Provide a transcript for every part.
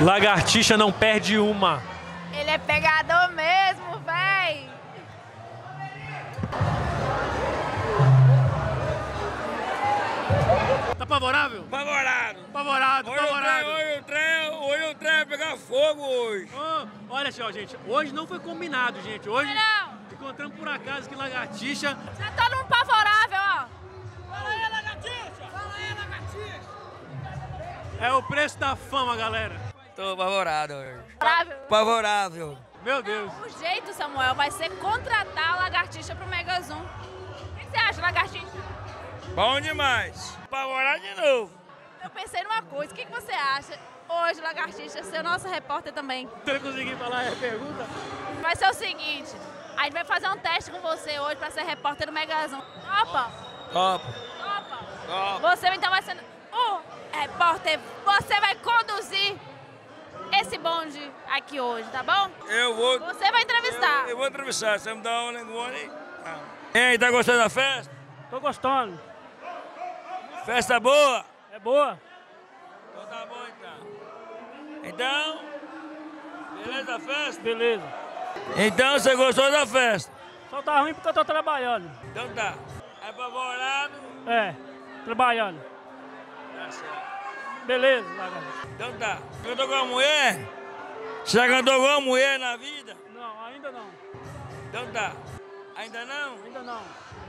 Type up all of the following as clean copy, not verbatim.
Lagartixa não perde uma. Ele é pegador mesmo, véi. Tá favorável? Apavorado. Apavorado, apavorado. Hoje o trem vai pegar fogo hoje. Olha só, gente. Hoje não foi combinado, gente. Hoje Não. encontramos por acaso que Lagartixa... Já todo mundo favorável, ó. Fala aí, lagartixa. Fala aí, lagartixa. É o preço da fama, galera. Tô apavorado hoje. Favorável. Apavorável. Meu Deus. O jeito, Samuel, vai ser contratar a Lagartixa pro Mega Zoom. O que você acha, Lagartixa? Bom demais. Apavorado de novo. Eu pensei numa coisa. O que você acha hoje, Lagartixa, ser nosso repórter também? Se eu conseguir falar a pergunta... Vai ser o seguinte, a gente vai fazer um teste com você hoje pra ser repórter do Mega Zoom. Topa? Top. Topa? Top. Você então vai ser o repórter, você vai conduzir esse bonde aqui hoje, tá bom? Eu vou... Você vai entrevistar. Eu vou entrevistar. Você me dá um linguone aí? Ei, tá gostando da festa? Tô gostando. Festa boa? É boa? Então tá bom, então. Então, beleza a festa? Beleza. Então, você gostou da festa? Só tá ruim porque eu tô trabalhando. Então tá. É apavorado? É, trabalhando. Tá certo. Beleza, Lagartixa. Então tá. Cantou com a mulher? Você já cantou com a mulher na vida? Não, ainda não. Então tá. Ainda não? Ainda não.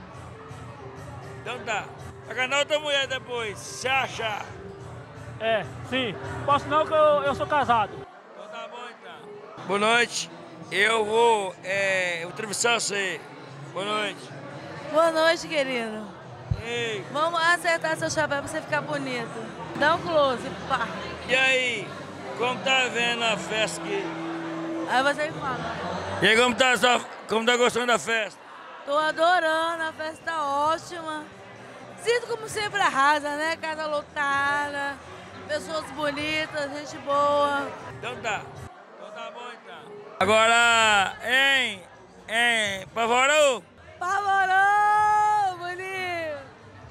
Então tá. Vai cantar outra mulher depois, se achar. É, sim. Posso não que eu sou casado. Então tá bom então. Boa noite. Eu vou entrevistar você. Boa noite. Boa noite, querido. Ei, Vamos acertar seu chapéu pra você ficar bonito. Dá um close, pá. e aí? Como tá vendo a festa aqui? Aí você fala. E aí, como tá gostando da festa? Tô adorando, a festa tá ótima. Sinto como sempre arrasa, né? Casa lotada, pessoas bonitas, gente boa. Então tá. Então tá bom então. Agora, Pavorou? Pavorou, bonito.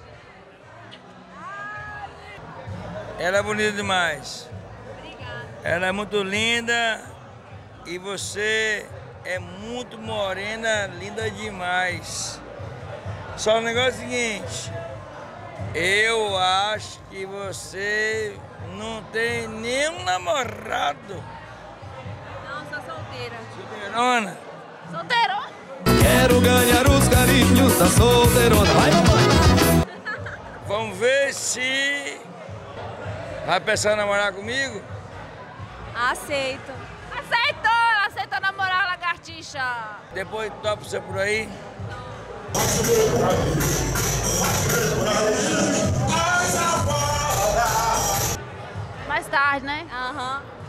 Ela é bonita demais. Obrigada. Ela é muito linda e você é muito morena, linda demais. Só o negócio é o seguinte, eu acho que você não tem nenhum namorado. Não, sou solteira. Solteirona. Solteirona? Quero ganhar os carinhos da solteirona. Vai, mamãe! Vamos ver se vai pensar em namorar comigo? Aceito. Aceitou namorar a Lagartixa. Depois topa você por aí. Mais tarde, né? Aham.